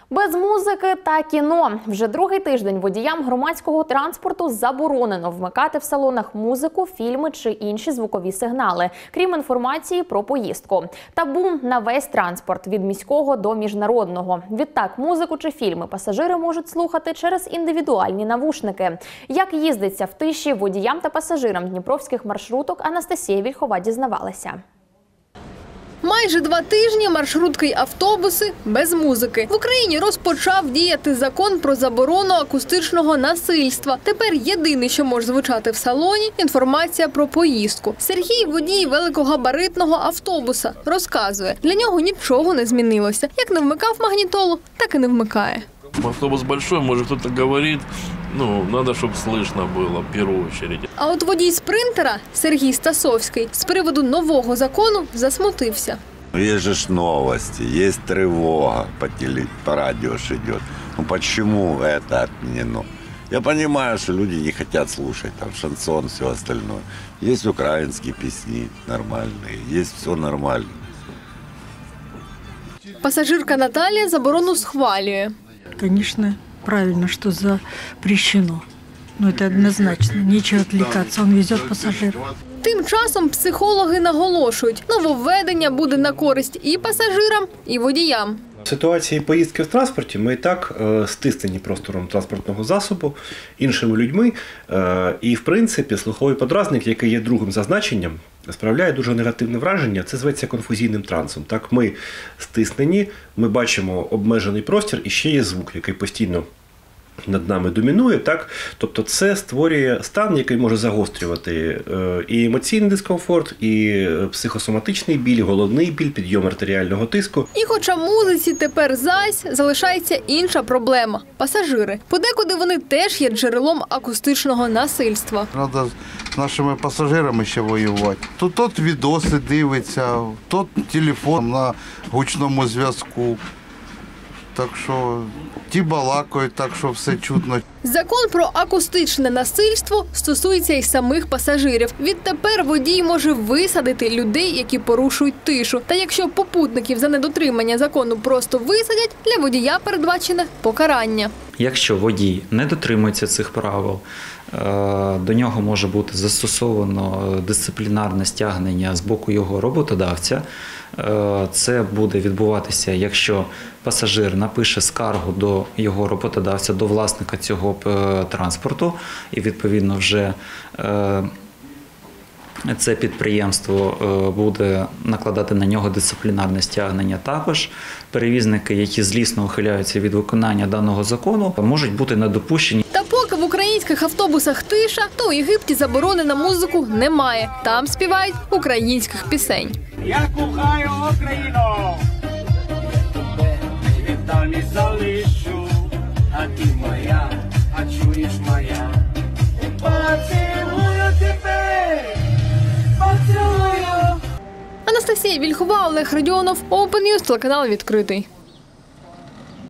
Без музики та кіно. Вже другий тиждень водіям громадського транспорту заборонено вмикати в салонах музику, фільми чи інші звукові сигнали, крім інформації про поїздку. Табу на весь транспорт – від міського до міжнародного. Відтак, музику чи фільми пасажири можуть слухати через індивідуальні навушники. Як їздиться в тиші водіям та пасажирам дніпровських маршруток, Анастасія Вільхова дізнавалася. Майже 2 тижні маршрутки й автобуси без музики. В Україні розпочав діяти закон про заборону акустичного насильства. Тепер єдине, що може звучати в салоні – інформація про поїздку. Сергій – водій великогабаритного автобуса. Розказує, для нього нічого не змінилося. Як не вмикав магнітолу, так і не вмикає. Автобус большой, может кто-то говорит, надо, чтобы слышно было в первую очередь. А от водій спринтера Сергій Стасовський з приводу нового закону засмутився. Есть же новости, есть тревога по радио идет. Почему это отменено? Я понимаю, что люди не хотят слушать там шансон, все остальное. Есть украинские песни нормальные, есть все нормально. Пасажирка Наталія заборону схвалює. Конечно, правильно, что запрещено. Но это однозначно. Нечего отвлекаться, он везет пассажиров. Тим часом психологи наголошують, нововведення буде на користь і пасажирам, і водіям. В ситуації поїздки в транспорті ми і так стиснені простором транспортного засобу, іншими людьми. І, в принципі, слуховий подразник, який є другим за значенням, справляє дуже негативне враження. Це зветься конфузійним трансом. Так, ми стиснені, ми бачимо обмежений простір і ще є звук, який постійно над нами домінує. Так? Тобто це створює стан, який може загострювати і емоційний дискомфорт, і психосоматичний біль, головний біль, підйом артеріального тиску. І хоча музиці тепер зась, залишається інша проблема – пасажири. Подекуди вони теж є джерелом акустичного насильства. Треба з нашими пасажирами ще воювати. Тут відоси дивиться, тут телефон на гучному зв'язку. Так що ті балакають, так що все чутно. Закон про акустичне насильство стосується й самих пасажирів. Відтепер водій може висадити людей, які порушують тишу. Та якщо попутників за недотримання закону просто висадять, для водія передбачене покарання. Якщо водій не дотримується цих правил, до нього може бути застосовано дисциплінарне стягнення з боку його роботодавця. Це буде відбуватися, якщо пасажир напише скаргу до його роботодавця, до власника цього транспорту, і відповідно вже це підприємство буде накладати на нього дисциплінарне стягнення. Також перевізники, які злісно ухиляються від виконання даного закону, можуть бути недопущені. Та поки в українських автобусах тиша, то у Єгипті заборони на музику немає. Там співають українських пісень. Я кохаю Україну, віддам і залишу, а ти моя, а чуєш моя. Поцілую тебе, поцілую. Анастасія Вільхова, Олег Радіонов, Open News, телеканал «Відкритий».